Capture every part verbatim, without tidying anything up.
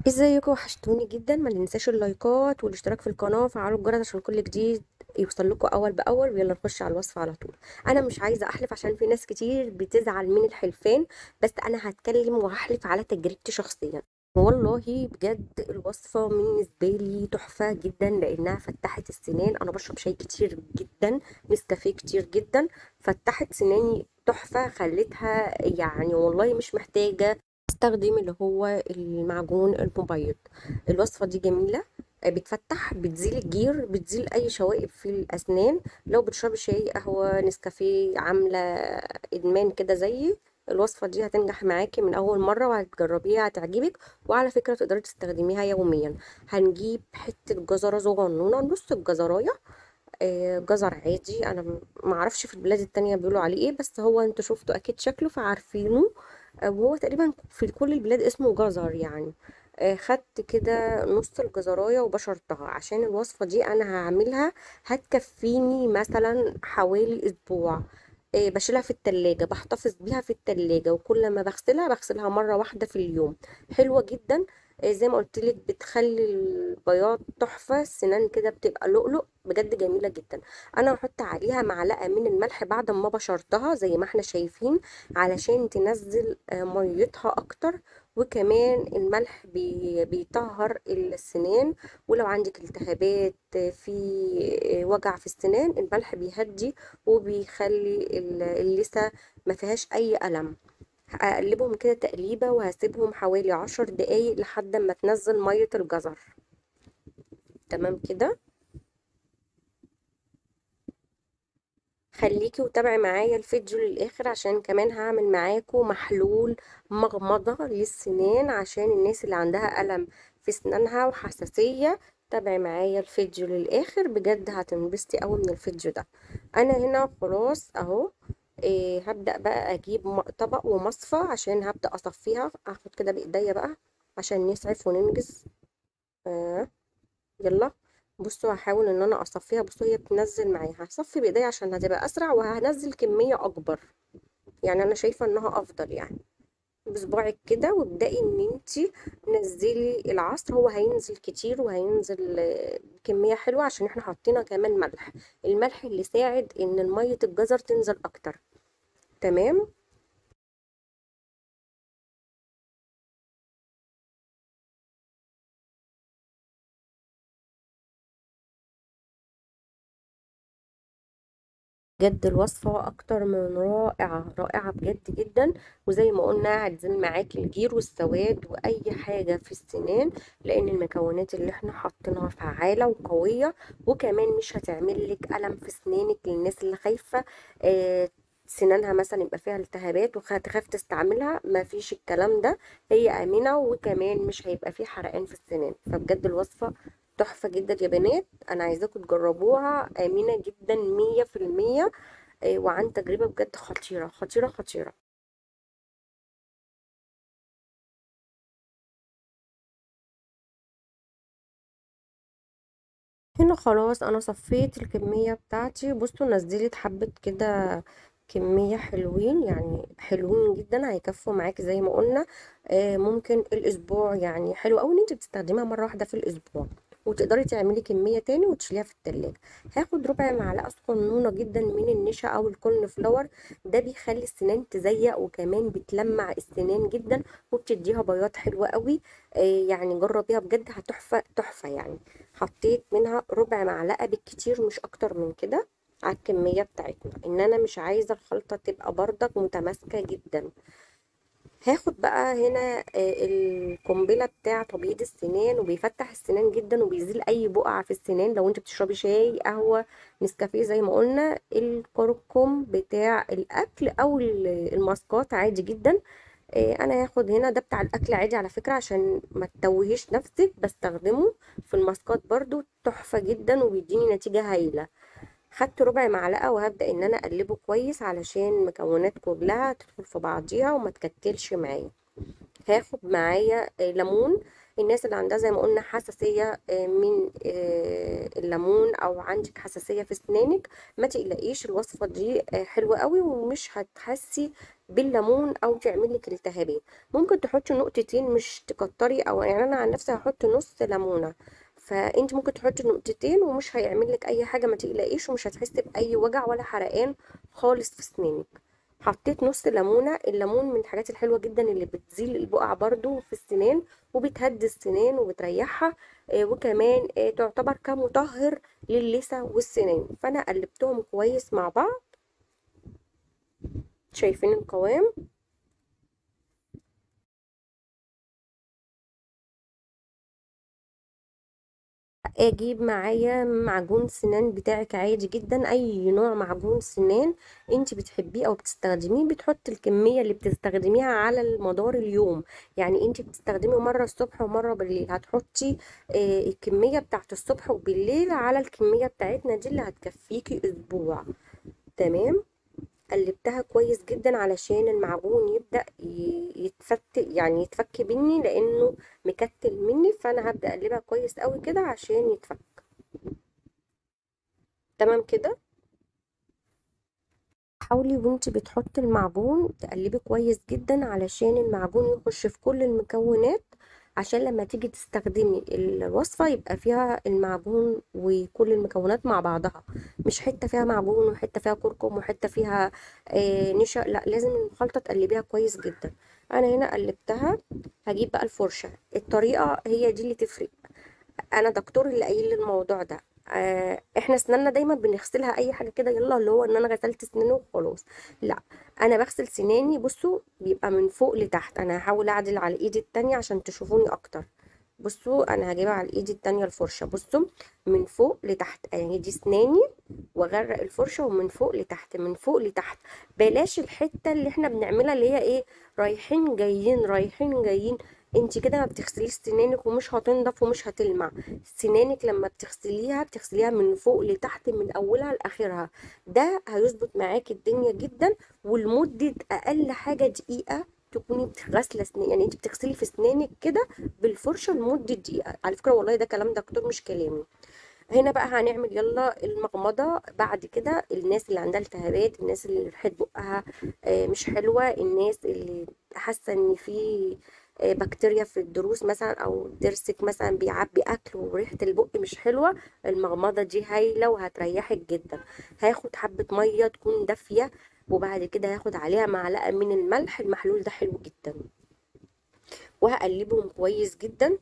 ازيكم؟ وحشتوني جدا. ما ننساش اللايكات والاشتراك في القناه وفعلوا الجرس عشان كل جديد يوصل لكم اول باول. ويلا نخش على الوصفه على طول. انا مش عايزه احلف عشان في ناس كتير بتزعل من الحلفان، بس انا هتكلم وهحلف على تجربتي شخصيا. والله بجد الوصفه بالنسبه لي تحفه جدا لانها فتحت السنان. انا بشرب شاي كتير جدا، نسكافيه كتير جدا، فتحت سناني تحفه، خلتها يعني والله مش محتاجه استخدم اللي هو المعجون المبيض. الوصفة دي جميلة، آه، بتفتح، بتزيل الجير، بتزيل اي شوائب في الاسنان. لو بتشربي شاي، قهوة، نسكافيه، عاملة ادمان كده زيي، الوصفة دي هتنجح معاكي من اول مرة وهتجربيها هتعجبك. وعلى فكرة تقدري تستخدميها يوميا. هنجيب حتة جزرة صغنونة، نص الجزراية، آه، جزر عادي. انا م- معرفش في البلاد التانية بيقولوا عليه ايه، بس هو انتوا شفتوا اكيد شكله فعارفينه. آه، وهو تقريبا في كل البلاد اسمه جزر يعني. آه، خدت كده نص الجزراية وبشرتها عشان الوصفة دي انا هعملها، هتكفيني مثلا حوالي اسبوع. آه، بشيلها في التلاجة، بحتفظ بيها في التلاجة، وكل ما بغسلها بغسلها مرة واحدة في اليوم. حلوة جدا. آه، زي ما قلت لك بتخلي البياض تحفة، السنان كده بتبقى لؤلؤ، بجد جميلة جدا. انا هحط عليها معلقة من الملح بعد ما بشرتها زي ما احنا شايفين، علشان تنزل آه، ميتها اكتر. وكمان الملح بي- بيطهر السنان. ولو عندك التهابات آه، في آه، وجع في السنان، الملح بيهدي وبيخلي ال- اللثة ما فيهاش اي ألم. هقلبهم كده تقليبة وهسيبهم حوالي عشر دقايق لحد ما تنزل مية الجزر. تمام كده. خليكي وتابعي معايا الفيديو للآخر عشان كمان هعمل معاكم محلول مغمضة للسنان عشان الناس اللي عندها ألم في سنانها وحساسية. تابعي معايا الفيديو للآخر، بجد هتنبسطي قوي من الفيديو ده. أنا هنا خلاص أهو. إيه، هبدأ بقى أجيب م- طبق ومصفى عشان هبدأ أصفيها. هاخد كده بإيديا بقى عشان نسعف وننجز. آه. يلا. بصوا هحاول ان انا اصفيها. بصوا هي بتنزل معايا، هصفي بايديا عشان هتبقى اسرع وهنزل كمية اكبر. يعني انا شايفة انها افضل يعني. بصباعك كده وابدأي ان انتي نزلي العصر. هو هينزل كتير وهينزل آه، كمية حلوة عشان احنا حاطينها كمان ملح. الملح اللي ساعد ان المية الجزر تنزل اكتر. تمام. بجد الوصفة أكتر من رائعة، رائعة بجد جدا. وزي ما قلنا هتزيل معاكي الجير والسواد وأي حاجة في السنان، لأن المكونات اللي احنا حاطينها فعالة وقوية. وكمان مش هتعمل لك ألم في سنانك للناس اللي خايفة آه سنانها مثلا يبقى فيها التهابات وتخاف تستعملها. ما فيش الكلام ده. هي آمنة، وكمان مش هيبقى فيه حرقان في السنان. فبجد الوصفة تحفة جدا يا بنات. انا عايزاكم تجربوها، امنة جدا مية في المية. آه، وعن تجربة بجد خطيرة خطيرة خطيرة. هنا خلاص انا صفيت الكمية بتاعتي. بصوا نزلت حبة كده، كمية حلوين يعني، حلوين جدا، هيكفوا معاكي زي ما قلنا. آه، ممكن الاسبوع يعني. حلو قوي ان انت بتستخدمها مرة واحدة في الاسبوع، وتقدري تعملي كمية تاني وتشيليها في التلاجة. هاخد ربع معلقة صغنونة جدا من النشا او الكورن فلاور. ده بيخلي السنان تزيق، وكمان بتلمع السنان جدا، وبتديها بياض حلو قوي. آه، يعني جربيها بجد هتحفة تحفة يعني. حطيت منها ربع معلقة بالكتير، مش اكتر من كده، على الكمية بتاعتنا، ان انا مش عايزة الخلطة تبقى بردك متماسكة جدا. هاخد بقى هنا آه، القنبلة بتاع تبييض السنان، وبيفتح السنان جدا وبيزيل اي بقع في السنان. لو انت بتشربي شاي، قهوة، نسكافيه، زي ما قلنا، الكركم بتاع الاكل او ال- الماسكات عادي جدا. آه، انا هاخد هنا ده بتاع الاكل عادي على فكرة عشان ما تتوهيش نفسك، بستخدمه في الماسكات برضو تحفة جدا وبيديني نتيجة هايلة. خدت ربع معلقة وهبدأ ان انا اقلبه كويس علشان المكونات كلها تدخل في بعضيها وما تكتلش معايا. هاخد معايا آه، ليمون. الناس اللي عندها زي ما قلنا حساسية آه، من آه، الليمون، او عندك حساسية في اسنانك، ما تقلقيش، الوصفة دي آه، حلوة قوي ومش هتحسي بالليمون او تعمل لك التهابات. ممكن تحطي نقطتين مش تكتري، او يعني انا عن نفسي هحط نص ليمونة، فانت ممكن تحطي نقطتين ومش هيعمل لك اي حاجة، ما تقلقيش، ومش هتحسي باي وجع ولا حرقان خالص في اسنانك. حطيت نص ليمونة. الليمون من الحاجات الحلوة جدا اللي بتزيل البقع برضو في السنان، وبتهدي السنان وبتريحها، آه، وكمان آه، تعتبر كمطهر للثة والسنان. فانا قلبتهم كويس مع بعض. شايفين القوام؟ اجيب معايا معجون سنان بتاعك عادي جدا، اي نوع معجون سنان انت بتحبيه او بتستخدميه، بتحطي الكميه اللي بتستخدميها على مدار اليوم. يعني انت بتستخدمي مره الصبح ومره بالليل، هتحطي آه، الكميه بتاعت الصبح وبالليل على الكميه بتاعتنا دي اللي هتكفيكي اسبوع. تمام. قلبتها كويس جدا علشان المعجون يبدأ ي- يتفك، يعني يتفك مني لانه مكتل مني، فانا هبدأ اقلبها كويس قوي كده عشان يتفك. تمام كده. حاولي وانت بتحطي المعجون تقلبي كويس جدا علشان المعجون يخش في كل المكونات، عشان لما تيجي تستخدمي الوصفة يبقى فيها المعجون وكل المكونات مع بعضها، مش حتة فيها معجون وحتة فيها كركم وحتة فيها آه نشا، لا، لازم الخلطة تقلبيها كويس جدا. انا هنا قلبتها. هجيب بقى الفرشة، الطريقة هي دي اللي تفرق. انا دكتور اللي قايل لي الموضوع ده. آه احنا اسناننا دايما بنغسلها اي حاجه كده، يلا اللي هو ان انا غسلت سناني وخلاص. لا، انا بغسل سناني، بصوا بيبقى من فوق لتحت. انا هحاول اعدل على ايدي التانية عشان تشوفوني اكتر. بصوا انا هجيبها على ايدي التانية الفرشه، بصوا من فوق لتحت، يعني دي اسناني، واغرق الفرشه ومن فوق لتحت، من فوق لتحت. بلاش الحته اللي احنا بنعملها اللي هي ايه، رايحين جايين رايحين جايين. انت كده ما بتغسليش سنانك ومش هتنضف ومش هتلمع. سنانك لما بتغسليها بتغسليها من فوق لتحت، من اولها لاخرها. ده هيظبط معاكي الدنيا جدا. ولمده اقل حاجه دقيقه تكوني بتغسله سنان، يعني انت بتغسلي في سنانك كده بالفرشه لمده دقيقه. على فكره والله ده كلام دكتور مش كلامي. هنا بقى هنعمل يلا المغمضة. بعد كده الناس اللي عندها التهابات، الناس اللي ريحة بقها آه، مش حلوة، الناس اللي حاسة ان في آه، بكتيريا في الضروس مثلا، او ضرسك مثلا بيعبي اكل وريحة البق مش حلوة، المغمضة دي هايلة وهتريحك جدا. هاخد حبة مية تكون دافية، وبعد كده هاخد عليها معلقة من الملح، المحلول ده حلو جدا، وهقلبهم كويس جدا.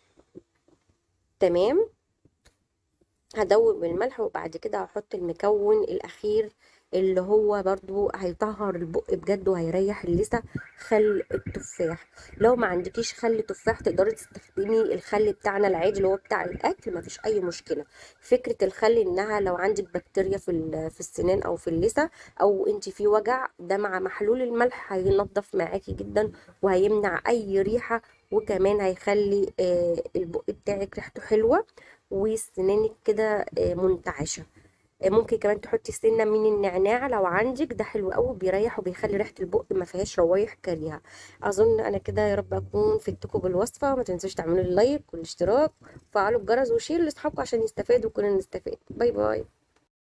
تمام. هدوب الملح، وبعد كده هحط المكون الاخير اللي هو برضو هيطهر البق بجد وهيريح اللثه، خل التفاح. لو ما عندكيش خل تفاح تقدري تستخدمي الخل بتاعنا العادي اللي هو بتاع الاكل، ما فيش اي مشكله. فكره الخل انها لو عندك بكتيريا في ال- في السنان او في اللثه، او انت في وجع، ده مع محلول الملح هينضف معاكي جدا وهيمنع اي ريحه، وكمان هيخلي آه، البق بتاعك ريحته حلوه وسنانك كده آه، منتعشة. آه، ممكن كمان تحطي سنة من النعناع لو عندك، ده حلو قوي، بيريح وبيخلي ريحة البق ما فيهاش روايح كريهة. اظن انا كده يا رب اكون فدتكم بالوصفة. ما تنسوش تعملوا اللايك والاشتراك وفعلوا الجرس وشير لاصحابكم عشان يستفادوا وكلنا نستفاد. باي باي.